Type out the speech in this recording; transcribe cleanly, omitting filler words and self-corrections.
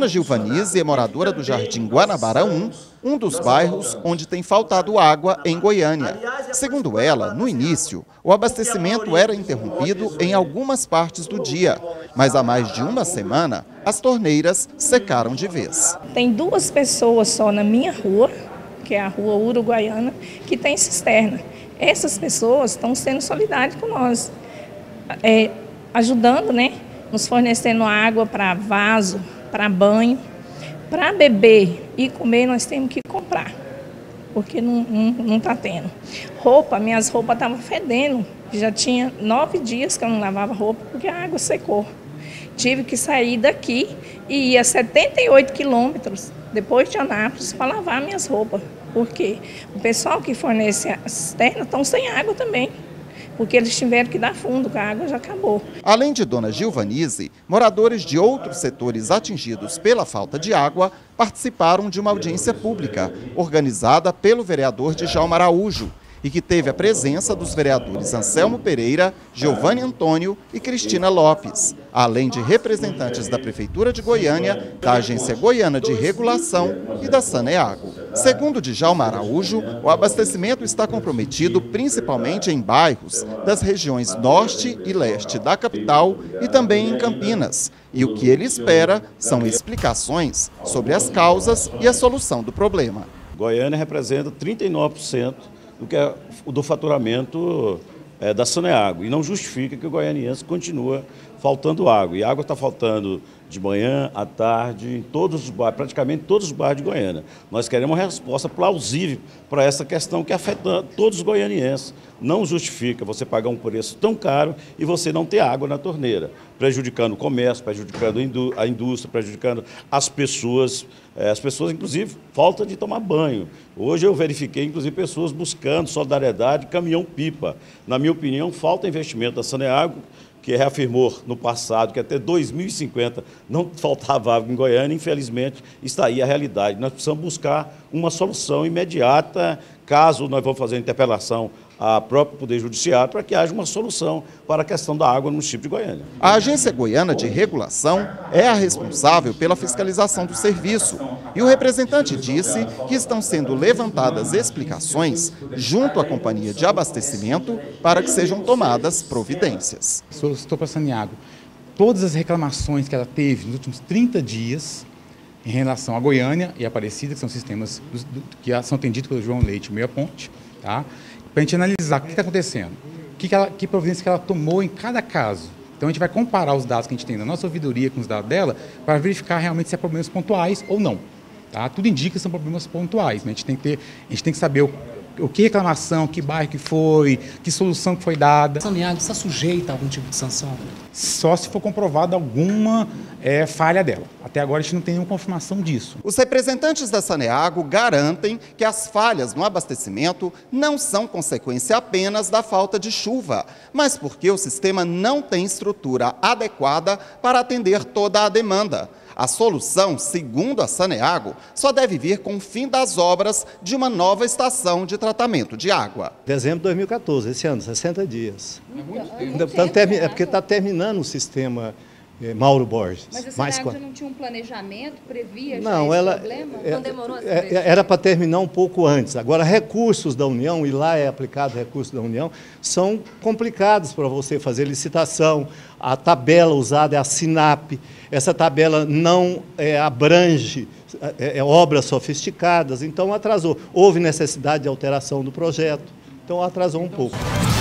Dona Gilvanise é moradora do Jardim Guanabara 1, um dos bairros onde tem faltado água em Goiânia. Segundo ela, no início, o abastecimento era interrompido em algumas partes do dia, mas há mais de uma semana, as torneiras secaram de vez. Tem 2 pessoas só na minha rua, que é a rua Uruguaiana, que tem cisterna. Essas pessoas estão sendo solidárias com nós, ajudando, nos fornecendo água para vaso, para banho, para beber e comer nós temos que comprar, porque não está tendo. Roupa, minhas roupas estavam fedendo, já tinha 9 dias que eu não lavava roupa porque a água secou. Tive que sair daqui e ir a 78 quilômetros depois de Anápolis para lavar minhas roupas, porque o pessoal que fornece a cisterna estão sem água também, porque eles tiveram que dar fundo, que a água já acabou. Além de Dona Gilvanise, moradores de outros setores atingidos pela falta de água participaram de uma audiência pública, organizada pelo vereador Djalma Araújo, e que teve a presença dos vereadores Anselmo Pereira, Giovanni Antônio e Cristina Lopes, além de representantes da Prefeitura de Goiânia, da Agência Goiana de Regulação e da Saneago. Segundo Djalma Araújo, o abastecimento está comprometido principalmente em bairros das regiões norte e leste da capital e também em Campinas. E o que ele espera são explicações sobre as causas e a solução do problema. Goiânia representa 39% do faturamento da Saneago, e não justifica que o goianiense continue faltando água. E água está faltando de manhã, à tarde, em todos os bairros, praticamente todos os bairros de Goiânia. Nós queremos uma resposta plausível para essa questão que afeta todos os goianienses. Não justifica você pagar um preço tão caro e você não ter água na torneira, prejudicando o comércio, prejudicando a indústria, prejudicando as pessoas, inclusive, falta de tomar banho. Hoje eu verifiquei, inclusive, pessoas buscando solidariedade, caminhão-pipa. Na minha opinião, falta investimento da Saneago, que reafirmou no passado que até 2050 não faltava água em Goiânia. Infelizmente, está aí a realidade. Nós precisamos buscar uma solução imediata, caso nós vamos fazer a interpelação ao próprio Poder Judiciário, para que haja uma solução para a questão da água no município de Goiânia. A Agência Goiana de Regulação é a responsável pela fiscalização do serviço. E o representante disse que estão sendo levantadas explicações junto à companhia de abastecimento para que sejam tomadas providências. Solicitou para a Saneago todas as reclamações que ela teve nos últimos 30 dias em relação a Goiânia e Aparecida, que são sistemas que são atendidos pelo João Leite Meia Ponte, tá? Para a gente analisar o que está acontecendo, que providência que ela tomou em cada caso. Então a gente vai comparar os dados que a gente tem na nossa ouvidoria com os dados dela para verificar realmente se é problemas pontuais ou não. Tá? Tudo indica que são problemas pontuais, né? A gente tem que saber o que reclamação, que bairro que foi, que solução que foi dada. A Saneago está sujeita a algum tipo de sanção? Só se for comprovada alguma falha dela. Até agora a gente não tem nenhuma confirmação disso. Os representantes da Saneago garantem que as falhas no abastecimento não são consequência apenas da falta de chuva, mas porque o sistema não tem estrutura adequada para atender toda a demanda. A solução, segundo a Saneago, só deve vir com o fim das obras de uma nova estação de tratamento de água. Dezembro de 2014, esse ano, 60 dias. É muito tempo. É porque está terminando o sistema Mauro Borges. Mas a Saneago já não tinha um planejamento, previa já não, esse problema? Não demorou essa vez? Era para terminar um pouco antes. Agora, recursos da União, e lá é aplicado recursos da União, são complicados para você fazer licitação. A tabela usada é a SINAP. Essa tabela não abrange obras sofisticadas, então atrasou. Houve necessidade de alteração do projeto, então atrasou um pouco.